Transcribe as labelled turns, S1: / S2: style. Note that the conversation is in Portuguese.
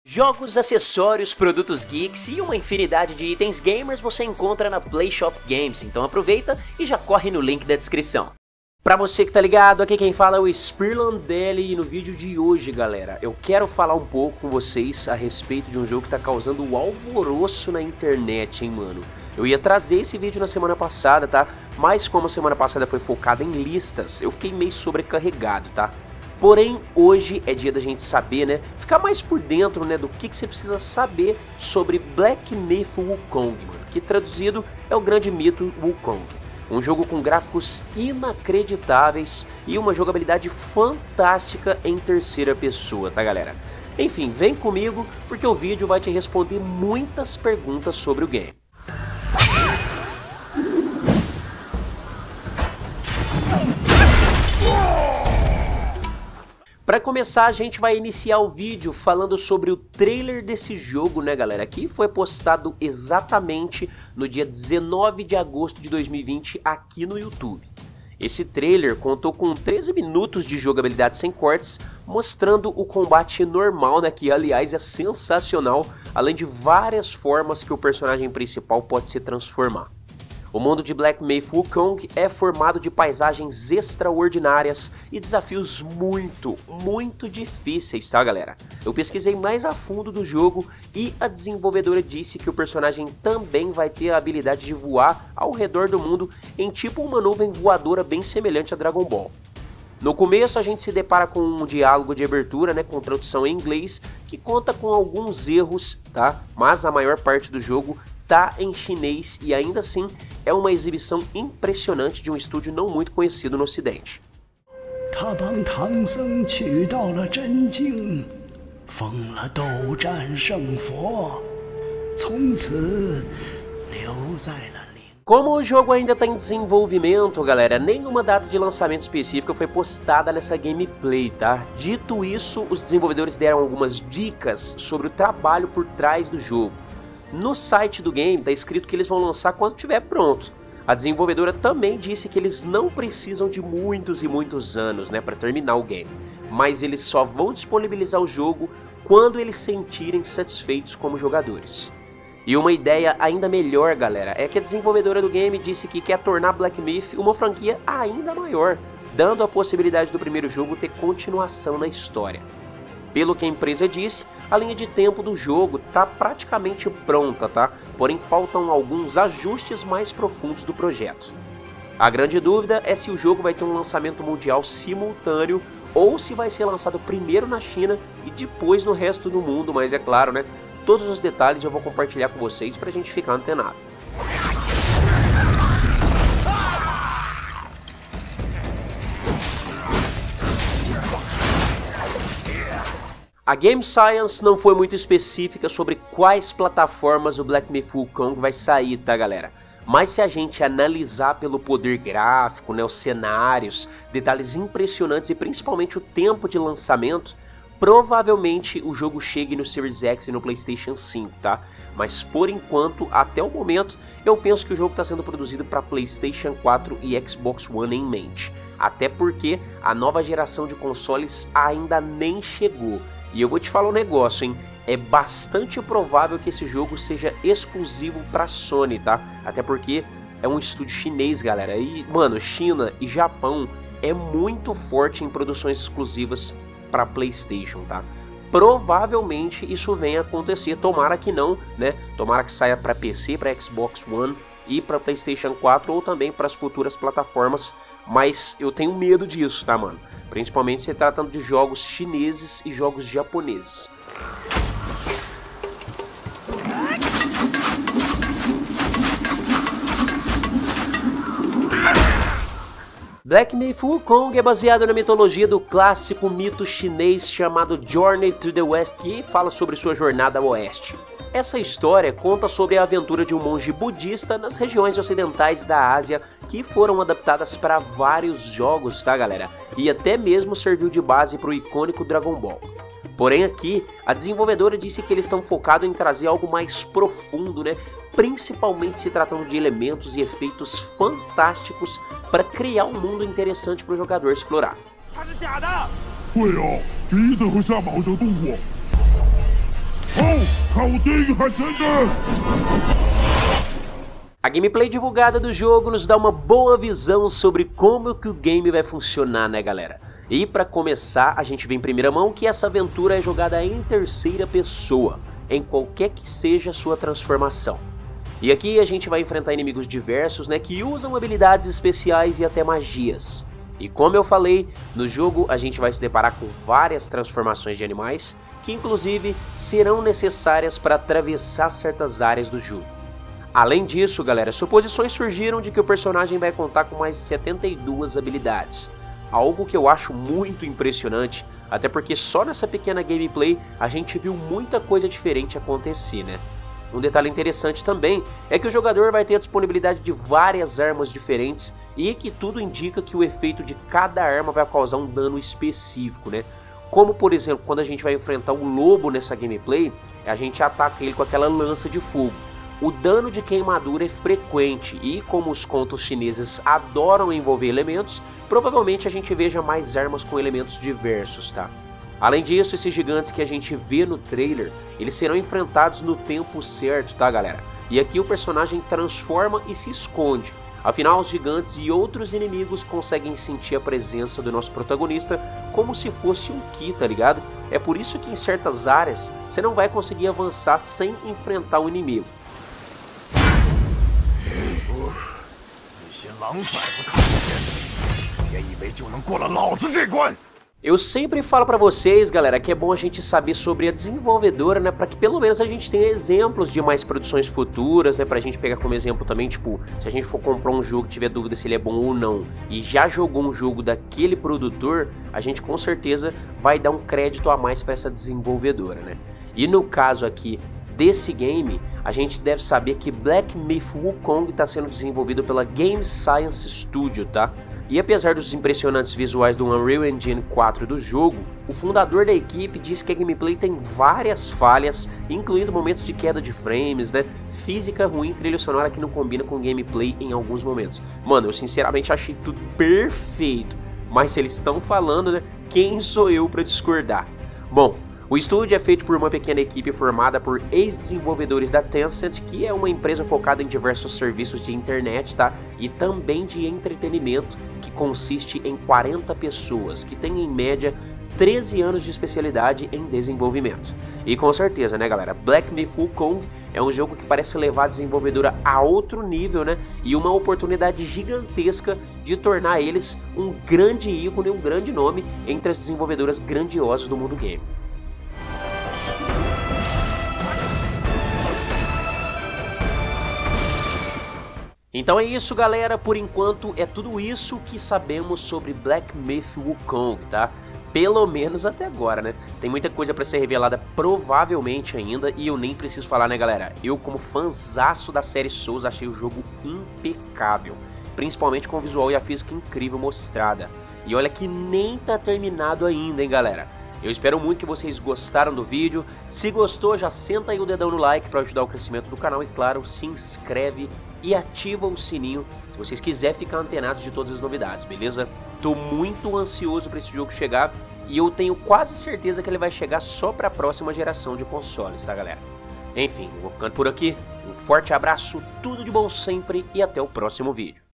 S1: Jogos, acessórios, produtos geeks e uma infinidade de itens gamers você encontra na PlayShop Games, então aproveita e já corre no link da descrição. Pra você que tá ligado, aqui quem fala é o Spirlandelli e no vídeo de hoje, galera, eu quero falar um pouco com vocês a respeito de um jogo que tá causando um alvoroço na internet, hein, mano. Eu ia trazer esse vídeo na semana passada, tá? Mas como a semana passada foi focada em listas, eu fiquei meio sobrecarregado, tá? Porém, hoje é dia da gente saber, né, ficar mais por dentro, né, do que você precisa saber sobre Black Myth Wukong, mano, que traduzido é o grande mito Wukong. Um jogo com gráficos inacreditáveis e uma jogabilidade fantástica em terceira pessoa, tá, galera? Enfim, vem comigo porque o vídeo vai te responder muitas perguntas sobre o game. Para começar, a gente vai iniciar o vídeo falando sobre o trailer desse jogo, né, galera? Que foi postado exatamente no dia 19 de agosto de 2020 aqui no YouTube. Esse trailer contou com 13 minutos de jogabilidade sem cortes, mostrando o combate normal, né, que aliás é sensacional, além de várias formas que o personagem principal pode se transformar. O mundo de Black Myth Wukong é formado de paisagens extraordinárias e desafios muito difíceis, tá, galera? Eu pesquisei mais a fundo do jogo e a desenvolvedora disse que o personagem também vai ter a habilidade de voar ao redor do mundo em tipo uma nuvem voadora bem semelhante a Dragon Ball. No começo a gente se depara com um diálogo de abertura, né, com tradução em inglês, que conta com alguns erros, tá? Mas a maior parte do jogo tá em chinês e ainda assim é uma exibição impressionante de um estúdio não muito conhecido no ocidente. Como o jogo ainda está em desenvolvimento, galera, nenhuma data de lançamento específica foi postada nessa gameplay, tá? Dito isso, os desenvolvedores deram algumas dicas sobre o trabalho por trás do jogo. No site do game está escrito que eles vão lançar quando estiver pronto. A desenvolvedora também disse que eles não precisam de muitos anos, né, para terminar o game, mas eles só vão disponibilizar o jogo quando eles se sentirem satisfeitos como jogadores. E uma ideia ainda melhor, galera, é que a desenvolvedora do game disse que quer tornar Black Myth uma franquia ainda maior, dando a possibilidade do primeiro jogo ter continuação na história. Pelo que a empresa disse, a linha de tempo do jogo está praticamente pronta, tá? Porém faltam alguns ajustes mais profundos do projeto. A grande dúvida é se o jogo vai ter um lançamento mundial simultâneo ou se vai ser lançado primeiro na China e depois no resto do mundo, mas é claro, né? Todos os detalhes eu vou compartilhar com vocês pra gente ficar antenado. A Game Science não foi muito específica sobre quais plataformas o Black Myth Wukong vai sair, tá, galera? Mas se a gente analisar pelo poder gráfico, né, os cenários, detalhes impressionantes e principalmente o tempo de lançamento, provavelmente o jogo chegue no Series X e no PlayStation 5, tá? Mas por enquanto, até o momento, eu penso que o jogo está sendo produzido para PlayStation 4 e Xbox One em mente. Até porque a nova geração de consoles ainda nem chegou. E eu vou te falar um negócio, hein? É bastante provável que esse jogo seja exclusivo para Sony, tá? Até porque é um estúdio chinês, galera. E, mano, China e Japão é muito forte em produções exclusivas para PlayStation, tá? Provavelmente isso venha acontecer, tomara que não, né? Tomara que saia para PC, para Xbox One e para PlayStation 4 ou também para as futuras plataformas, mas eu tenho medo disso, tá, mano? Principalmente se tratando de jogos chineses e jogos japoneses. Black Myth Wukong é baseado na mitologia do clássico mito chinês chamado Journey to the West, que fala sobre sua jornada ao oeste. Essa história conta sobre a aventura de um monge budista nas regiões ocidentais da Ásia que foram adaptadas para vários jogos, tá, galera? E até mesmo serviu de base para o icônico Dragon Ball. Porém aqui, a desenvolvedora disse que eles estão focados em trazer algo mais profundo, né? Principalmente se tratando de elementos e efeitos fantásticos para criar um mundo interessante para o jogador explorar. A gameplay divulgada do jogo nos dá uma boa visão sobre como que o game vai funcionar, né galera? E para começar, a gente vê em primeira mão que essa aventura é jogada em terceira pessoa, em qualquer que seja a sua transformação. E aqui a gente vai enfrentar inimigos diversos, né, que usam habilidades especiais e até magias. E como eu falei, no jogo a gente vai se deparar com várias transformações de animais, que inclusive serão necessárias para atravessar certas áreas do jogo. Além disso, galera, suposições surgiram de que o personagem vai contar com mais 72 habilidades. Algo que eu acho muito impressionante, até porque só nessa pequena gameplay a gente viu muita coisa diferente acontecer, né? Um detalhe interessante também é que o jogador vai ter a disponibilidade de várias armas diferentes e que tudo indica que o efeito de cada arma vai causar um dano específico, né? Como por exemplo, quando a gente vai enfrentar um lobo nessa gameplay, a gente ataca ele com aquela lança de fogo. O dano de queimadura é frequente e, como os contos chineses adoram envolver elementos, provavelmente a gente veja mais armas com elementos diversos, tá? Além disso, esses gigantes que a gente vê no trailer, eles serão enfrentados no tempo certo, tá galera? E aqui o personagem transforma e se esconde. Afinal, os gigantes e outros inimigos conseguem sentir a presença do nosso protagonista como se fosse um Ki, tá ligado? É por isso que em certas áreas você não vai conseguir avançar sem enfrentar o inimigo. Eu sempre falo pra vocês, galera, que é bom a gente saber sobre a desenvolvedora, né, pra que pelo menos a gente tenha exemplos de mais produções futuras, né, pra gente pegar como exemplo também, tipo, se a gente for comprar um jogo e tiver dúvida se ele é bom ou não, e já jogou um jogo daquele produtor, a gente com certeza vai dar um crédito a mais pra essa desenvolvedora, né. E no caso aqui desse game, a gente deve saber que Black Myth: Wukong está sendo desenvolvido pela Game Science Studio, tá? E apesar dos impressionantes visuais do Unreal Engine 4 do jogo, o fundador da equipe diz que a gameplay tem várias falhas, incluindo momentos de queda de frames, né? Física ruim, trilha sonora que não combina com gameplay em alguns momentos. Mano, eu sinceramente achei tudo perfeito, mas se eles estão falando, né? Quem sou eu para discordar? Bom, o estúdio é feito por uma pequena equipe formada por ex-desenvolvedores da Tencent, que é uma empresa focada em diversos serviços de internet, tá? E também de entretenimento, que consiste em 40 pessoas, que têm em média 13 anos de especialidade em desenvolvimento. E com certeza, né galera, Black Myth: Wukong é um jogo que parece levar a desenvolvedora a outro nível, né? E uma oportunidade gigantesca de tornar eles um grande ícone, um grande nome entre as desenvolvedoras grandiosas do mundo game. Então é isso galera, por enquanto é tudo isso que sabemos sobre Black Myth: Wukong, tá? Pelo menos até agora, né? Tem muita coisa pra ser revelada provavelmente ainda e eu nem preciso falar, né galera? Eu como fãzaço da série Souls achei o jogo impecável, principalmente com o visual e a física incrível mostrada. E olha que nem tá terminado ainda, hein galera? Eu espero muito que vocês gostaram do vídeo. Se gostou, já senta aí o dedão no like para ajudar o crescimento do canal. E claro, se inscreve e ativa o sininho se vocês quiserem ficar antenados de todas as novidades, beleza? Tô muito ansioso para esse jogo chegar e eu tenho quase certeza que ele vai chegar só para a próxima geração de consoles, tá galera? Enfim, eu vou ficando por aqui. Um forte abraço, tudo de bom sempre e até o próximo vídeo.